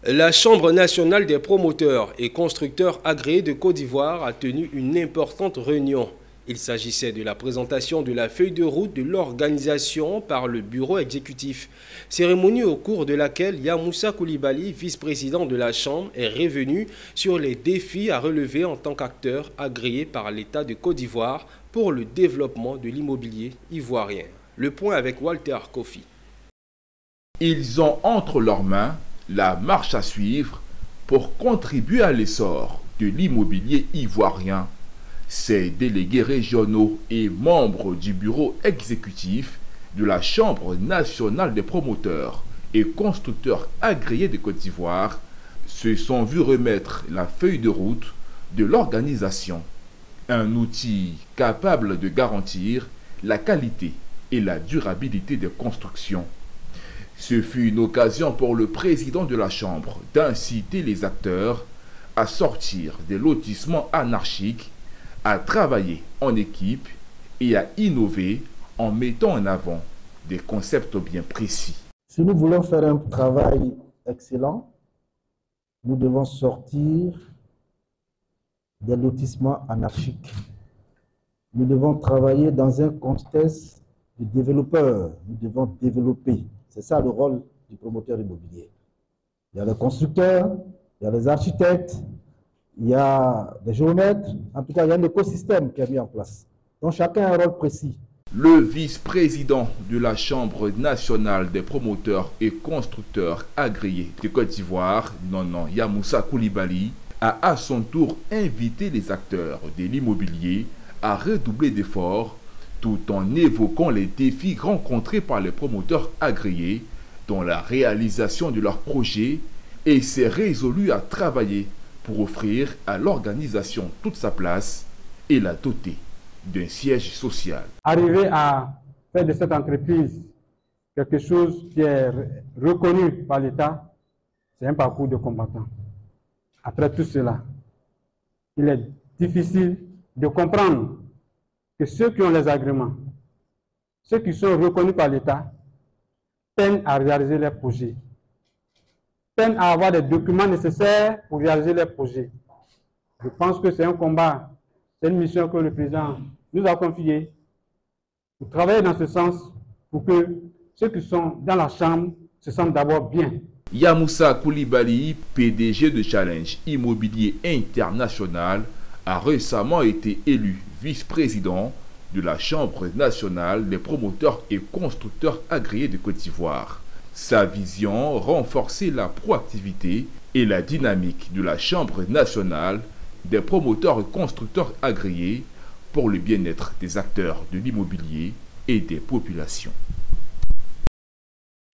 La Chambre nationale des promoteurs et constructeurs agréés de Côte d'Ivoire a tenu une importante réunion. Il s'agissait de la présentation de la feuille de route de l'organisation par le bureau exécutif. Cérémonie au cours de laquelle Yamoussa Koulibaly, vice-président de la Chambre, est revenu sur les défis à relever en tant qu'acteur agréé par l'État de Côte d'Ivoire pour le développement de l'immobilier ivoirien. Le point avec Walter Kofi. Ils ont entre leurs mains la marche à suivre pour contribuer à l'essor de l'immobilier ivoirien. Ces délégués régionaux et membres du bureau exécutif de la Chambre nationale des promoteurs et constructeurs agréés de Côte d'Ivoire se sont vus remettre la feuille de route de l'organisation, un outil capable de garantir la qualité et la durabilité des constructions. Ce fut une occasion pour le président de la Chambre d'inciter les acteurs à sortir des lotissements anarchiques, à travailler en équipe et à innover en mettant en avant des concepts bien précis. Si nous voulons faire un travail excellent, nous devons sortir des lotissements anarchiques. Nous devons travailler dans un contexte de développeurs. Nous devons développer. C'est ça le rôle du promoteur immobilier. Il y a les constructeurs, il y a les architectes, il y a les géomètres. En tout cas, il y a un écosystème qui est mis en place. Donc chacun a un rôle précis. Le vice-président de la Chambre nationale des promoteurs et constructeurs agréés de Côte d'Ivoire, Nonon Yamoussa Koulibaly, a à son tour invité les acteurs de l'immobilier à redoubler d'efforts tout en évoquant les défis rencontrés par les promoteurs agréés dans la réalisation de leurs projets et s'est résolu à travailler pour offrir à l'organisation toute sa place et la doter d'un siège social. Arriver à faire de cette entreprise quelque chose qui est reconnu par l'État, c'est un parcours de combattant. Après tout cela, il est difficile de comprendre que ceux qui ont les agréments, ceux qui sont reconnus par l'État, peinent à réaliser leurs projets, peinent à avoir les documents nécessaires pour réaliser leurs projets. Je pense que c'est un combat, c'est une mission que le président nous a confiée pour travailler dans ce sens pour que ceux qui sont dans la Chambre se sentent d'abord bien. Yamoussa Koulibaly, PDG de Challenge Immobilier International, a récemment été élu vice-président de la Chambre nationale des promoteurs et constructeurs agréés de Côte d'Ivoire. Sa vision renforçait la proactivité et la dynamique de la Chambre nationale des promoteurs et constructeurs agréés pour le bien-être des acteurs de l'immobilier et des populations.